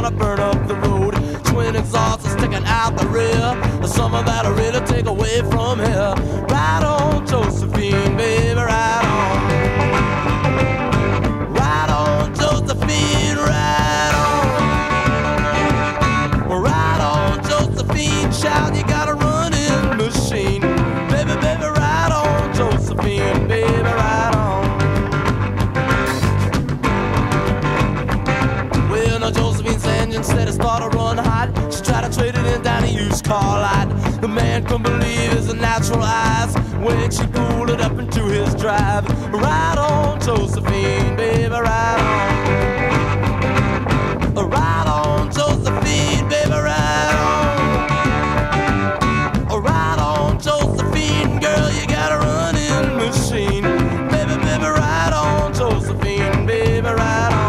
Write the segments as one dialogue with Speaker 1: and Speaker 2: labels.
Speaker 1: gonna burn up the road. Twin exhausts are sticking out the rear. Some of that'll really take away from here. Ride on, Josephine, baby, ride on. Ride on, Josephine, ride on. Ride on, Josephine, child, you got a running machine. Baby, baby, ride on, Josephine, baby, ride on. Well, now Josephine's engine said it started to run hot. She tried to trade it in down a used car lot. The man couldn't believe his natural eyes when she pulled it up into his drive. Ride on, Josephine, baby, ride on. Ride on, Josephine, baby, ride on. Ride on, Josephine, girl, you got a running machine. Baby, baby, ride on, Josephine, baby, ride on.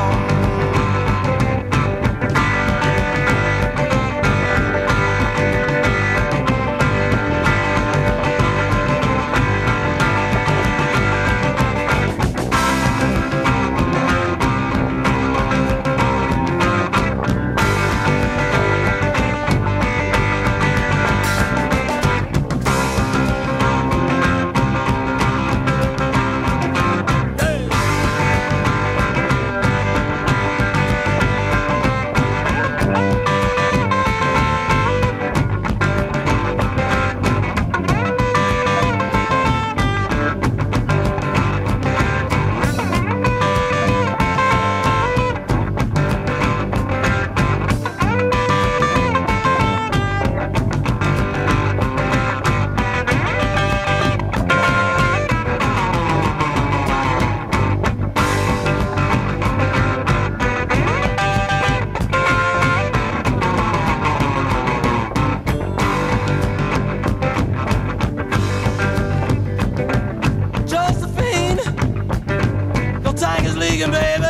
Speaker 1: Baby,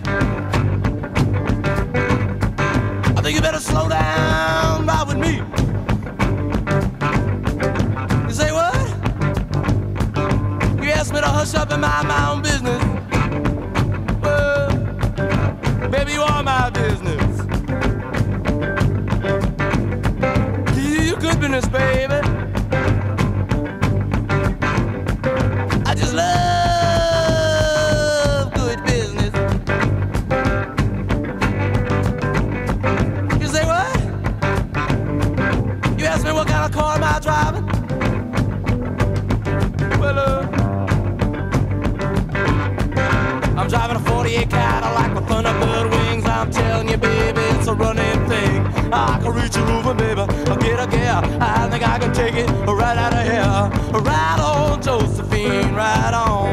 Speaker 1: I think you better slow down, ride with me. You say what? You asked me to hush up and mind my own business. Well, baby, you are my business. You good business, baby. I just love car am I driving? Well, I'm driving a 48 Cadillac with Thunderbird wings. I'm telling you, baby, it's a running thing. I can reach your roof, baby, I'll get a gear. I think I can take it right out of here. Ride on, Josephine, ride on.